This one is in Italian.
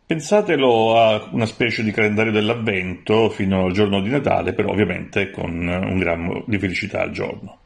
Pensatelo a una specie di calendario dell'avvento fino al giorno di Natale, però ovviamente con un grammo di felicità al giorno.